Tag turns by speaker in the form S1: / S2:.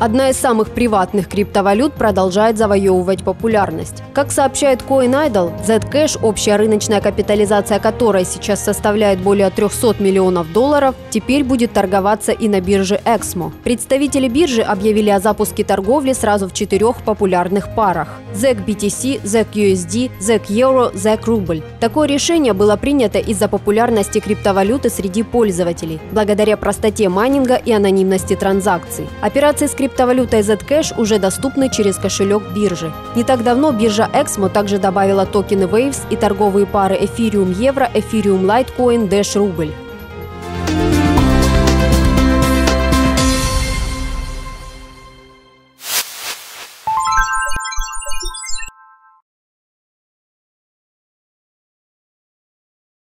S1: Одна из самых приватных криптовалют продолжает завоевывать популярность. Как сообщает CoinIdol, Zcash, общая рыночная капитализация которой сейчас составляет более 300 миллионов долларов, теперь будет торговаться и на бирже Exmo. Представители биржи объявили о запуске торговли сразу в 4 популярных парах – ZEC-BTC, ZEC-USD, ZEC-Euro, ZEC-Рубль. Такое решение было принято из-за популярности криптовалюты среди пользователей, благодаря простоте майнинга и анонимности транзакций. Операции с криптовалютой Zcash уже доступны через кошелек биржи. Не так давно биржа Exmo также добавила токены Waves и торговые пары Ethereum Евро, Ethereum Litecoin, Dash Рубль.